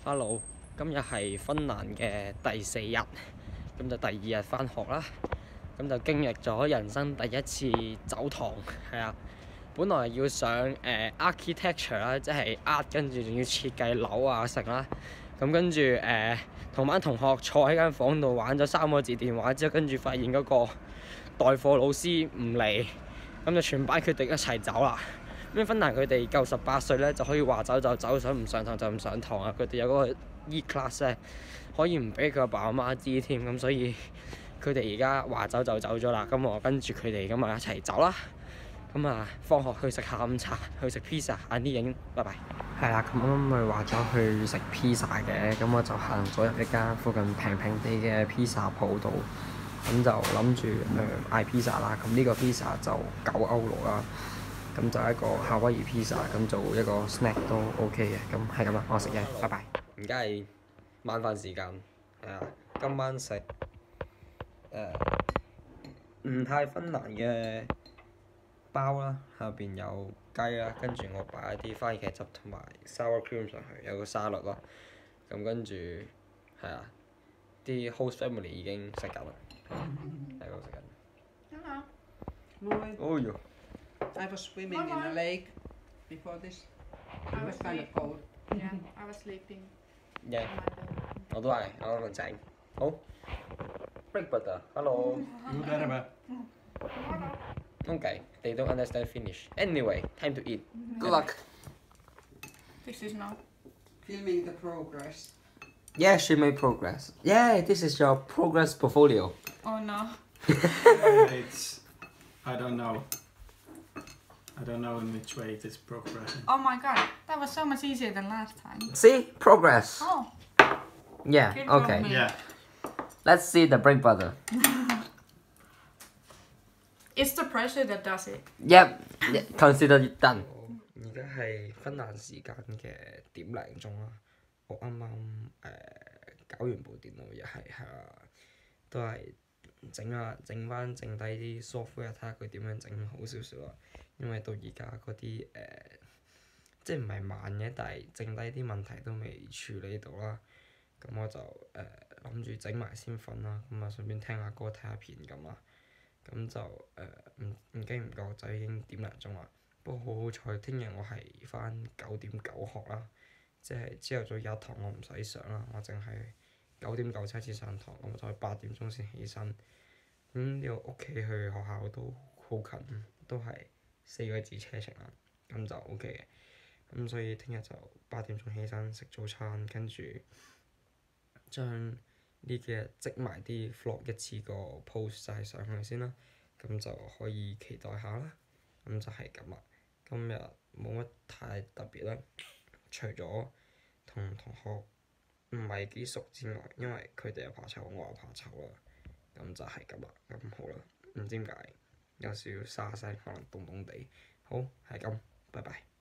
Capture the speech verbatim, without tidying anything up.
Hello，今日係芬蘭嘅第四日，咁就第二日返學啦。咁就經歷咗人生第一次走堂，係啊。本來要上誒、呃、architecture 啦，即係 art，跟住仲要設計樓啊成啦。咁跟住誒同班同學坐喺間房度玩咗三個字電話之後，跟住發現嗰個代課老師唔嚟，咁就全班決定一齊走啦。咁芬蘭佢哋夠十八歲咧，就可以話走就走，想唔上堂就唔上堂啊！佢哋有嗰個 E-class 咧，可以唔俾佢阿爸阿媽知添，咁所以佢哋而家話走就走咗啦。咁我跟住佢哋咁啊一齊走啦。咁啊，放學去食下午茶，去食 pizza，晏啲影，拜拜。係啦，咁啱啱咪話咗去食 pizza 嘅，咁我就行咗入一間附近平平地嘅 pizza 鋪度，咁就諗住誒嗌 pizza 啦。咁呢個 pizza 就九歐羅啦。咁就一個夏威夷 pizza，咁做一個 snack 都 OK 嘅，咁係咁啦，我食嘢，拜拜。而家係晚飯時間，係啊，今晚食誒唔太芬蘭嘅包啦，下邊有雞啦，跟住我擺一啲番茄汁同埋 sour cream 上去，有個沙律咯。咁跟住係啊，啲 host family 已經食緊啦，喺度食緊。哦喲〜 I was swimming in a lake before this. It was kind of cold. Yeah, I was sleeping. Yeah. 我都係啱啱瞓醒。好 ，break butter. Hello. You better. Okay, they don't understand Finnish. Anyway, time to eat. Good luck. This is not. Filming the progress. Yeah, she made progress. Yeah, this is your progress portfolio. Oh no. It's, I don't know. I don't know in which way it is progressing. Oh my god, that was so much easier than last time. See, progress. Oh. Yeah. Good for Okay. me. Yeah. Let's see the break butter. It's the pressure that does it. Yep. Consider it done. 而家係芬蘭時間嘅點零鐘啦。我啱啱誒搞完部電腦，又係係啊，都係整下整翻剩低啲 software，睇下佢點樣整好少少啦。因為到而家嗰啲誒，即係唔係慢嘅，但係剩低啲問題都未處理到啦。咁我就誒諗住整埋先瞓啦。咁啊，順便聽下歌、睇下片咁啦。咁就誒唔唔經唔覺就已經點零鐘啦。不過好好彩，聽日我係翻九點九學啦，即係朝頭早有一堂我唔使上啦，我淨係九點九先開始上堂，咁我就八點鐘先起身。咁呢個屋企去學校都好近，都係四個字車程啦，咁就 O K 嘅。咁所以聽日就八點鐘起身食早餐，跟住將呢幾日積埋啲 vlog 一次過 post 晒上去先啦，咁就可以期待下啦。咁就係咁啦。今日冇乜太特別啦，除咗同同學唔係幾熟之外，因為佢哋又怕醜，我又怕醜啦。咁就係咁啦。咁好啦，唔知點解有少少沙聲，可能凍凍地。好，係咁，拜拜。